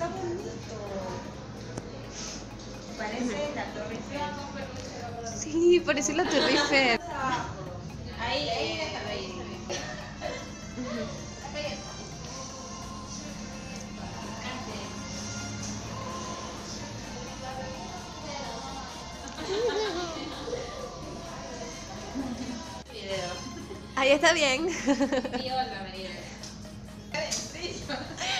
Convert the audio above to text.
está bonito. Parece la Torre Eiffel. Sí, parece la Torre Eiffel. Ahí, déjalo ahí. Ahí está bien. Viola, María.